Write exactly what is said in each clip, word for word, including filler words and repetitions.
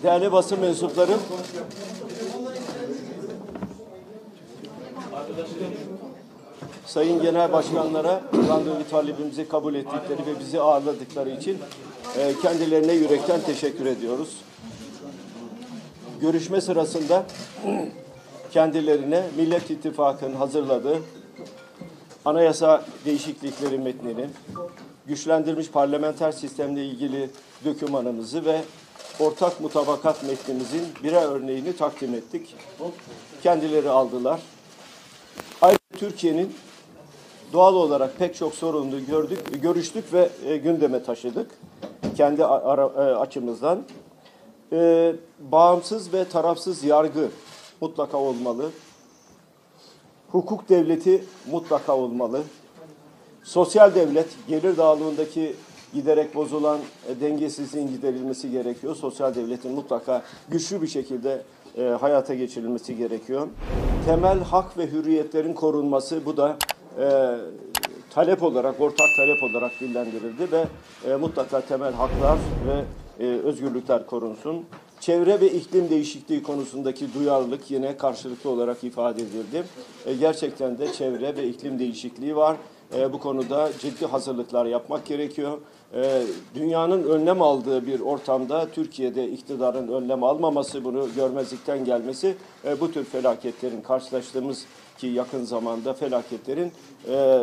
Değerli basın mensupları, Sayın Genel Başkanlara randevu talebimizi kabul ettikleri ve bizi ağırladıkları için kendilerine yürekten teşekkür ediyoruz. Görüşme sırasında kendilerine Millet İttifakı'nın hazırladığı anayasa değişiklikleri metnini, güçlendirilmiş parlamenter sistemle ilgili dokümanımızı ve ortak mutabakat metnimizin birer örneğini takdim ettik. Kendileri aldılar. Ayrıca Türkiye'nin doğal olarak pek çok sorununu gördük, görüştük ve e, gündeme taşıdık. Kendi ara, e, açımızdan. E, bağımsız ve tarafsız yargı mutlaka olmalı. Hukuk devleti mutlaka olmalı. Sosyal devlet, gelir dağılımındaki giderek bozulan e, dengesizliğin giderilmesi gerekiyor. Sosyal devletin mutlaka güçlü bir şekilde e, hayata geçirilmesi gerekiyor. Temel hak ve hürriyetlerin korunması, bu da e, talep olarak, ortak talep olarak dillendirildi ve e, mutlaka temel haklar ve e, özgürlükler korunsun. Çevre ve iklim değişikliği konusundaki duyarlılık yine karşılıklı olarak ifade edildi. E, gerçekten de çevre ve iklim değişikliği var. E, bu konuda ciddi hazırlıklar yapmak gerekiyor. E, dünyanın önlem aldığı bir ortamda Türkiye'de iktidarın önlem almaması, bunu görmezlikten gelmesi, e, bu tür felaketlerin, karşılaştığımız ki yakın zamanda felaketlerin e,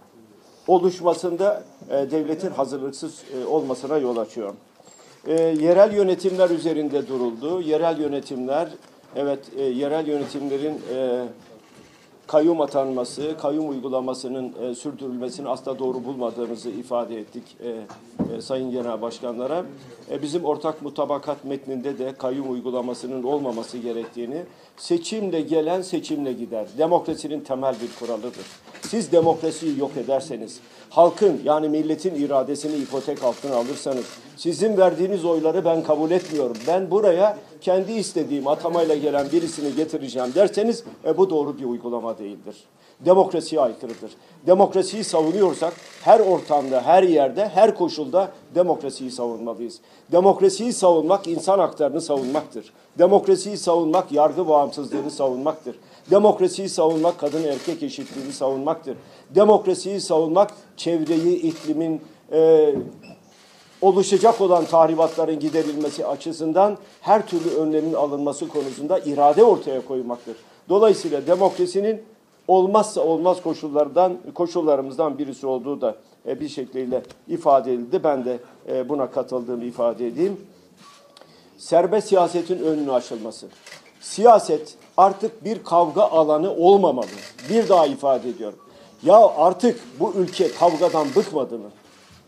oluşmasında e, devletin hazırlıksız e, olmasına yol açıyor. E, yerel yönetimler üzerinde duruldu. Yerel yönetimler, evet e, yerel yönetimlerin e, kayyum atanması, kayyum uygulamasının e, sürdürülmesini asla doğru bulmadığımızı ifade ettik e, e, Sayın Genel Başkanlara. E, bizim ortak mutabakat metninde de kayyum uygulamasının olmaması gerektiğini, seçimle gelen seçimle gider. Demokrasinin temel bir kuralıdır. Siz demokrasiyi yok ederseniz, halkın yani milletin iradesini ipotek altına alırsanız, sizin verdiğiniz oyları ben kabul etmiyorum, ben buraya kendi istediğim atamayla gelen birisini getireceğim derseniz, e, bu doğru bir uygulama değildir. Demokrasiye aykırıdır. Demokrasiyi savunuyorsak her ortamda, her yerde, her koşulda demokrasiyi savunmalıyız. Demokrasiyi savunmak insan haklarını savunmaktır. Demokrasiyi savunmak yargı bağımsızlığını savunmaktır. Demokrasiyi savunmak kadın erkek eşitliğini savunmaktır. Demokrasiyi savunmak çevreyi, iklimin e, oluşacak olan tahribatların giderilmesi açısından her türlü önlemin alınması konusunda irade ortaya koymaktır. Dolayısıyla demokrasinin olmazsa olmaz koşullardan, koşullarımızdan birisi olduğu da e, bir şekliyle ifade edildi. Ben de e, buna katıldığımı ifade edeyim. Serbest siyasetin önünü açılması. Siyaset artık bir kavga alanı olmamalı. Bir daha ifade ediyorum. Ya artık bu ülke kavgadan bıkmadı mı?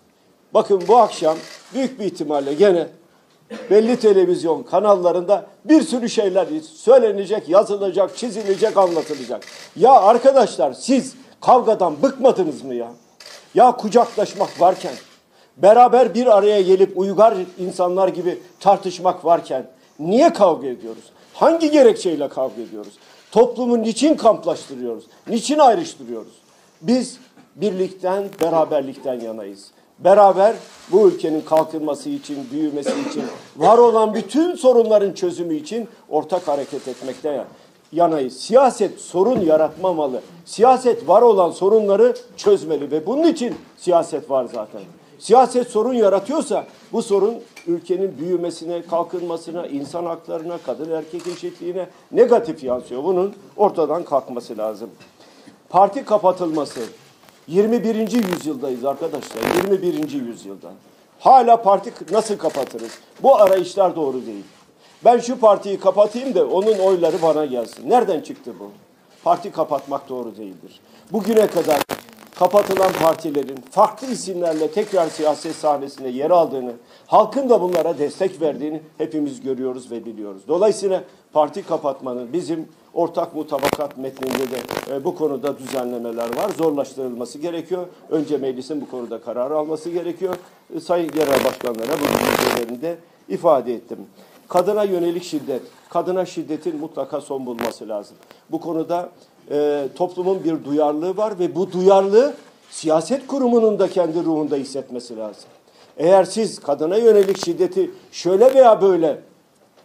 Bakın bu akşam büyük bir ihtimalle gene belli televizyon kanallarında bir sürü şeyler söylenecek, yazılacak, çizilecek, anlatılacak. Ya arkadaşlar, siz kavgadan bıkmadınız mı ya? Ya kucaklaşmak varken, beraber bir araya gelip uygar insanlar gibi tartışmak varken niye kavga ediyoruz? Hangi gerekçeyle kavga ediyoruz? Toplumu niçin kamplaştırıyoruz? Niçin ayrıştırıyoruz? Biz birlikten, beraberlikten yanayız. Beraber bu ülkenin kalkınması için, büyümesi için, var olan bütün sorunların çözümü için ortak hareket etmekte yanayız. Siyaset sorun yaratmamalı. Siyaset var olan sorunları çözmeli ve bunun için siyaset var zaten. Siyaset sorun yaratıyorsa bu sorun ülkenin büyümesine, kalkınmasına, insan haklarına, kadın erkek eşitliğine negatif yansıyor. Bunun ortadan kalkması lazım. Parti kapatılması. yirmi birinci yüzyıldayız arkadaşlar. yirmi birinci yüzyılda. Hala parti nasıl kapatırız? Bu arayışlar doğru değil. Ben şu partiyi kapatayım da onun oyları bana gelsin. Nereden çıktı bu? Parti kapatmak doğru değildir. Bugüne kadar kapatılan partilerin farklı isimlerle tekrar siyaset sahnesine yer aldığını, halkın da bunlara destek verdiğini hepimiz görüyoruz ve biliyoruz. Dolayısıyla parti kapatmanın bizim ortak mutabakat metninde de e, bu konuda düzenlemeler var. Zorlaştırılması gerekiyor. Önce meclisin bu konuda karar alması gerekiyor. E, Sayın Genel Başkanlara bu düşüncelerinde ifade ettim. Kadına yönelik şiddet, kadına şiddetin mutlaka son bulması lazım. Bu konuda e, toplumun bir duyarlılığı var ve bu duyarlılığı siyaset kurumunun da kendi ruhunda hissetmesi lazım. Eğer siz kadına yönelik şiddeti şöyle veya böyle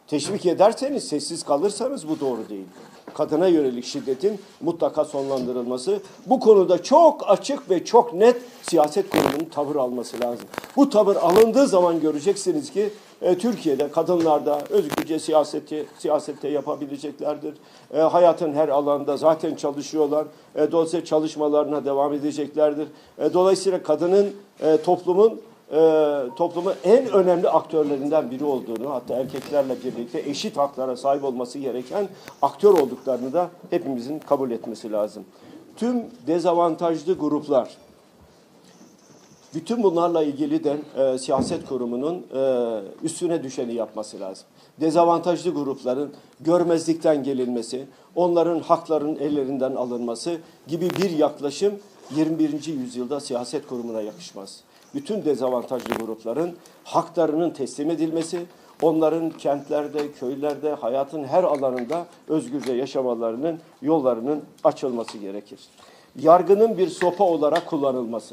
Teşvik ederseniz, sessiz kalırsanız bu doğru değil. Kadına yönelik şiddetin mutlaka sonlandırılması, bu konuda çok açık ve çok net siyaset kurumunun tavır alması lazım. Bu tavır alındığı zaman göreceksiniz ki e, Türkiye'de kadınlar da özgürce siyaseti, siyasette yapabileceklerdir. E, hayatın her alanda zaten çalışıyorlar. E, dolayısıyla çalışmalarına devam edeceklerdir. E, dolayısıyla kadının e, toplumun e, toplumun en önemli aktörlerinden biri olduğunu, hatta erkeklerle birlikte eşit haklara sahip olması gereken aktör olduklarını da hepimizin kabul etmesi lazım. Tüm dezavantajlı gruplar, bütün bunlarla ilgili de e, siyaset kurumunun e, üstüne düşeni yapması lazım. Dezavantajlı grupların görmezlikten gelinmesi, onların haklarının ellerinden alınması gibi bir yaklaşım yirmi birinci yüzyılda siyaset kurumuna yakışmaz. Bütün dezavantajlı grupların haklarının teslim edilmesi, onların kentlerde, köylerde, hayatın her alanında özgürce yaşamalarının yollarının açılması gerekir. Yargının bir sopa olarak kullanılması,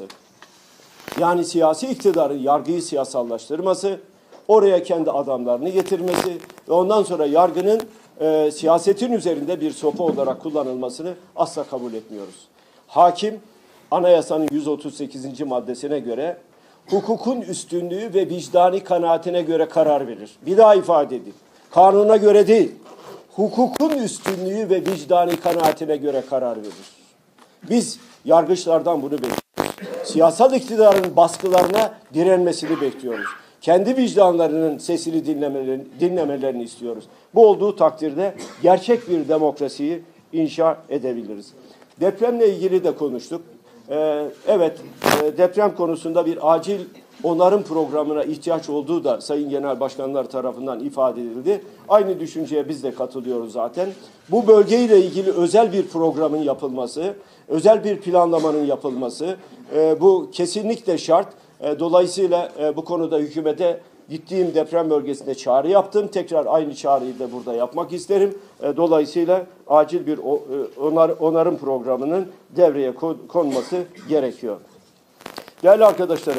yani siyasi iktidarın yargıyı siyasallaştırması, oraya kendi adamlarını getirmesi ve ondan sonra yargının e, siyasetin üzerinde bir sopa olarak kullanılmasını asla kabul etmiyoruz. Hakim, anayasanın yüz otuz sekizinci maddesine göre hukukun üstünlüğü ve vicdani kanaatine göre karar verir. Bir daha ifade edeyim. Kanuna göre değil, hukukun üstünlüğü ve vicdani kanaatine göre karar verir. Biz yargıçlardan bunu bekliyoruz. Siyasal iktidarın baskılarına direnmesini bekliyoruz. Kendi vicdanlarının sesini dinlemelerini, dinlemelerini istiyoruz. Bu olduğu takdirde gerçek bir demokrasiyi inşa edebiliriz. Depremle ilgili de konuştuk. Ee, evet, e, deprem konusunda bir acil onarım programına ihtiyaç olduğu da Sayın Genel Başkanlar tarafından ifade edildi. Aynı düşünceye biz de katılıyoruz zaten. Bu bölgeyle ilgili özel bir programın yapılması, özel bir planlamanın yapılması, e, bu kesinlikle şart. E, dolayısıyla e, bu konuda hükümete gittiğim deprem bölgesinde çağrı yaptım. Tekrar aynı çağrıyı da burada yapmak isterim. E, dolayısıyla acil bir o, e, onar, onarım programının devreye konması gerekiyor. Değerli arkadaşlarım,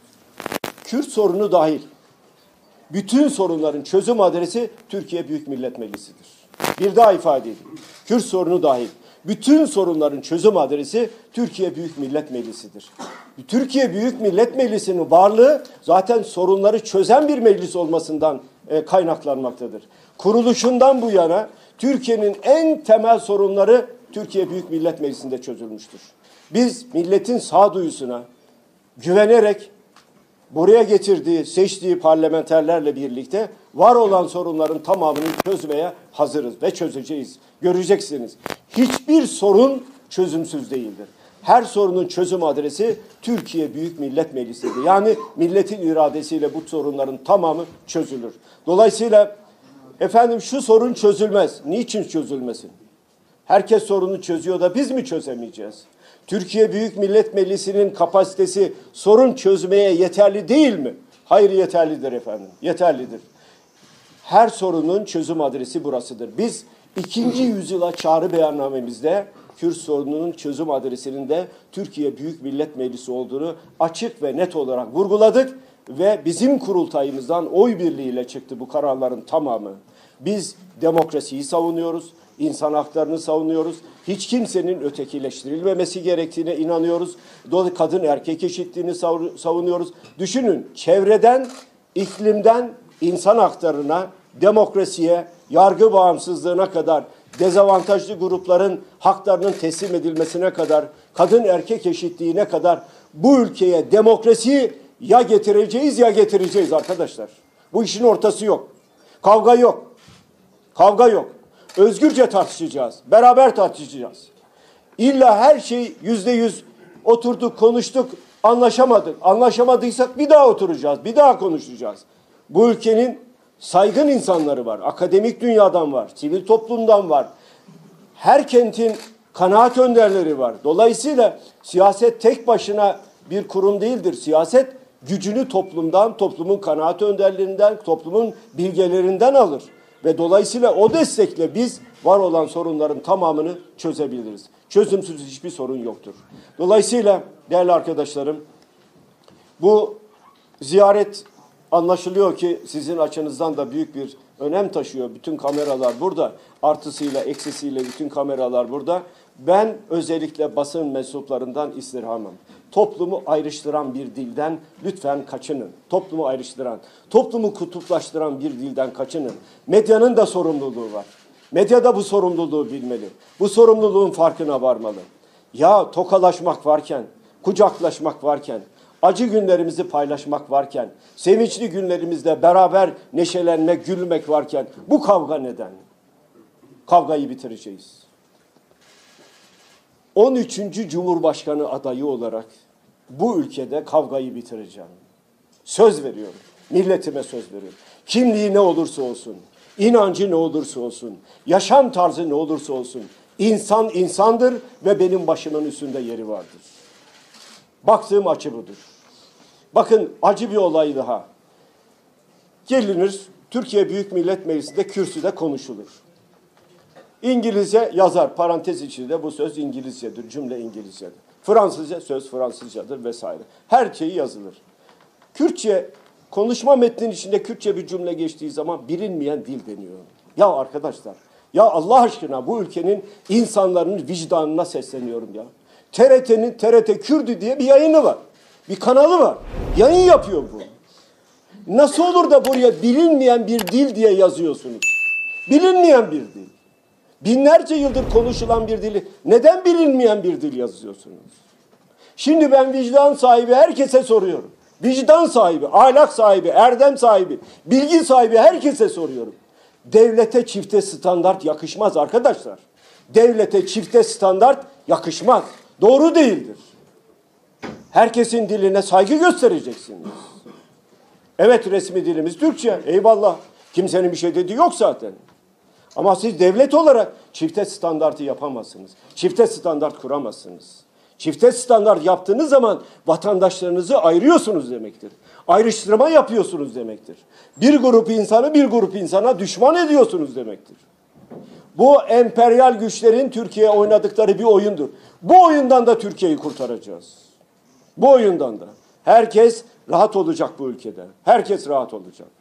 Kürt sorunu dahil bütün sorunların çözüm adresi Türkiye Büyük Millet Meclisi'dir. Bir daha ifade edeyim. Kürt sorunu dahil bütün sorunların çözüm adresi Türkiye Büyük Millet Meclisi'dir. Türkiye Büyük Millet Meclisi'nin varlığı zaten sorunları çözen bir meclis olmasından e, kaynaklanmaktadır. Kuruluşundan bu yana Türkiye'nin en temel sorunları Türkiye Büyük Millet Meclisi'nde çözülmüştür. Biz milletin sağduyusuna güvenerek buraya getirdiği, seçtiği parlamenterlerle birlikte var olan sorunların tamamını çözmeye hazırız ve çözeceğiz. Göreceksiniz. Hiçbir sorun çözümsüz değildir. Her sorunun çözüm adresi Türkiye Büyük Millet Meclisi'dir. Yani milletin iradesiyle bu sorunların tamamı çözülür. Dolayısıyla efendim şu sorun çözülmez. Niçin çözülmesin? Herkes sorunu çözüyor da biz mi çözemeyeceğiz? Türkiye Büyük Millet Meclisi'nin kapasitesi sorun çözmeye yeterli değil mi? Hayır, yeterlidir efendim. Yeterlidir. Her sorunun çözüm adresi burasıdır. Biz ikinci yüzyıla çağrı beyannamemizde Kürt sorununun çözüm adresinin de Türkiye Büyük Millet Meclisi olduğunu açık ve net olarak vurguladık ve bizim kurultayımızdan oy birliğiyle çıktı bu kararların tamamı. Biz demokrasiyi savunuyoruz, insan haklarını savunuyoruz. Hiç kimsenin ötekileştirilmemesi gerektiğine inanıyoruz. Dolayısıyla kadın erkek eşitliğini savunuyoruz. Düşünün, çevreden, iklimden, insan haklarına, demokrasiye, yargı bağımsızlığına kadar, dezavantajlı grupların haklarının teslim edilmesine kadar, kadın erkek eşitliğine kadar bu ülkeye demokrasiyi ya getireceğiz ya getireceğiz arkadaşlar. Bu işin ortası yok. Kavga yok. Kavga yok. Özgürce tartışacağız. Beraber tartışacağız. İlla her şey yüzde yüz oturduk, konuştuk, anlaşamadık. Anlaşamadıysak bir daha oturacağız, bir daha konuşacağız. Bu ülkenin saygın insanları var. Akademik dünyadan var, sivil toplumdan var. Her kentin kanaat önderleri var. Dolayısıyla siyaset tek başına bir kurum değildir. Siyaset gücünü toplumdan, toplumun kanaat önderlerinden, toplumun bilgelerinden alır. Ve dolayısıyla o destekle biz var olan sorunların tamamını çözebiliriz. Çözümsüz hiçbir sorun yoktur. Dolayısıyla değerli arkadaşlarım, bu ziyaret anlaşılıyor ki sizin açınızdan da büyük bir önem taşıyor. Bütün kameralar burada. Artısıyla, eksisiyle bütün kameralar burada. Ben özellikle basın mensuplarından istirhamım. Toplumu ayrıştıran bir dilden lütfen kaçının. Toplumu ayrıştıran, toplumu kutuplaştıran bir dilden kaçının. Medyanın da sorumluluğu var. Medya da bu sorumluluğu bilmeli. Bu sorumluluğun farkına varmalı. Ya tokalaşmak varken, kucaklaşmak varken, acı günlerimizi paylaşmak varken, sevinçli günlerimizde beraber neşelenmek, gülmek varken bu kavga neden? Kavgayı bitireceğiz. on üçüncü Cumhurbaşkanı adayı olarak bu ülkede kavgayı bitireceğim. Söz veriyorum. Milletime söz veriyorum. Kimliği ne olursa olsun, inancı ne olursa olsun, yaşam tarzı ne olursa olsun, insan insandır ve benim başımın üstünde yeri vardır. Baktığım açı budur. Bakın acı bir olay daha. Gelinir, Türkiye Büyük Millet Meclisi'nde kürsüde konuşulur. İngilizce yazar, parantez içinde bu söz İngilizcedir, cümle İngilizcedir. Fransızca söz Fransızcadır vesaire. Her şeyi yazılır. Kürtçe, konuşma metninin içinde Kürtçe bir cümle geçtiği zaman bilinmeyen dil deniyor. Ya arkadaşlar, ya Allah aşkına bu ülkenin insanların vicdanına sesleniyorum ya. T R T'nin T R T Kürdü diye bir yayını var. Bir kanalı var. Yayın yapıyor bu. Nasıl olur da buraya bilinmeyen bir dil diye yazıyorsunuz? Bilinmeyen bir dil. Binlerce yıldır konuşulan bir dili neden bilinmeyen bir dil yazıyorsunuz? Şimdi ben vicdan sahibi herkese soruyorum. Vicdan sahibi, ahlak sahibi, erdem sahibi, bilgi sahibi herkese soruyorum. Devlete çifte standart yakışmaz arkadaşlar. Devlete çifte standart yakışmaz. Doğru değildir. Herkesin diline saygı göstereceksiniz. Evet, resmi dilimiz Türkçe. Eyvallah. Kimsenin bir şey dediği yok zaten. Ama siz devlet olarak çifte standartı yapamazsınız. Çifte standart kuramazsınız. Çifte standart yaptığınız zaman vatandaşlarınızı ayırıyorsunuz demektir. Ayrıştırma yapıyorsunuz demektir. Bir grup insanı bir grup insana düşman ediyorsunuz demektir. Bu emperyal güçlerin Türkiye'ye oynadıkları bir oyundur. Bu oyundan da Türkiye'yi kurtaracağız. Bu oyundan da. Herkes rahat olacak bu ülkede. Herkes rahat olacak.